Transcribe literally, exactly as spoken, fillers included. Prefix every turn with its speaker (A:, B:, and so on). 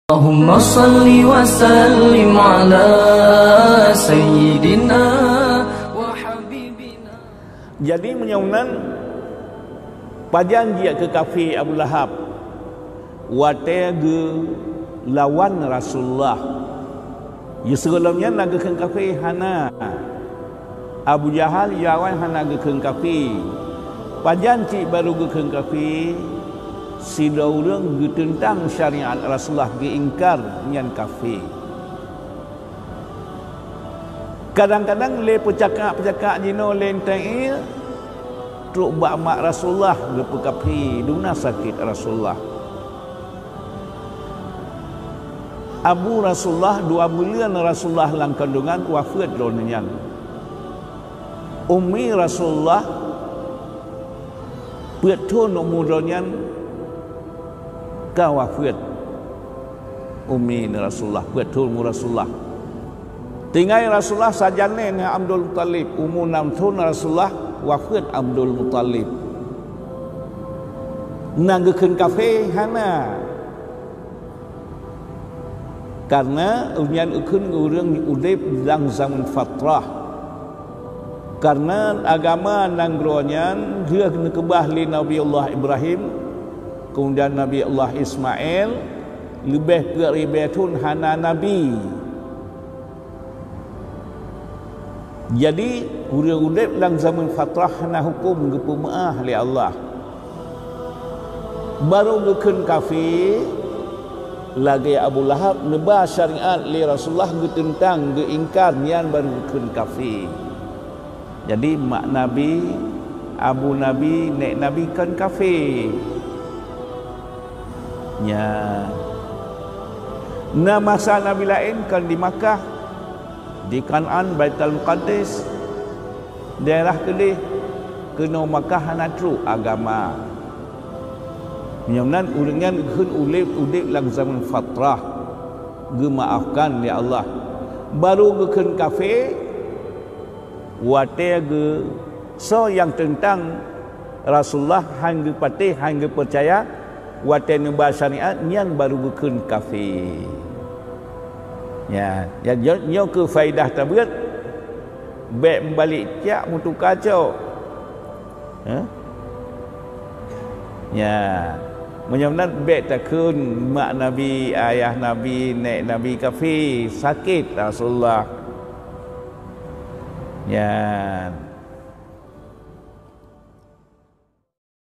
A: Allahumma salli wa sallim ala sayyidina wa habibina.
B: Jadi menyaunan pajan dia ke kafe Abu Lahab watege lawan Rasulullah. Ya sebelumnya naga ke kafe hana Abu Jahal yawan hana ke kafe. Pajan cik baru ke kafe si daurang tentang syariat Rasulullah diingkar nyan kafe. Kadang-kadang le pecakak-pecakak jino lenteng truk bak mak Rasulullah ge kafe duna sakit Rasulullah. Abu Rasulullah dua bulan Rasulullah lang kandungan wafat lonyan. Ummi Rasulullah betul umurnya kawafat Ummi Rasulullah betul mu Rasulullah tinggal Rasulullah sajane dengan Abdul Muttalib umur enam tahun Rasulullah wafat Abdul Muttalib nanggekeun kafe hana karena unyan ekeun urang udip dalam zaman fatrah karena agama nang gronyan dia kena kebah li Nabi Allah Ibrahim kemudian Nabi Allah Ismail lebih peribetun hana Nabi. Jadi urang-urang dalam zaman fatrah hana hukum gepemaah li Allah. Baru ngeken kafe lagi Abu Lahab nebah syariat li Rasulullah getentang geingkar nian baru ngeken kafe. Jadi mak Nabi Abu Nabi nek Nabi kan kafe. Ya. Nah masa Nabi lain kan di Makkah, di Kanan, Baitul Muqaddis, daerah kedih kena Makkah natru agama. Menyamnan uringan keun ulip udip lang zaman fatrah. Gemaafkan ya Allah. Baru gekeun kafe wate ge so yang tentang Rasulullah hangge patih hangge percaya wate nubah syariat nian baru bukan kafe. Ya, ya nyo ke faedah tabiat baik balik cak mutu kacau. Ha? Ya. Menyamnan baik takun mak Nabi, ayah Nabi, nek Nabi kafe sakit Rasulullah. Ya.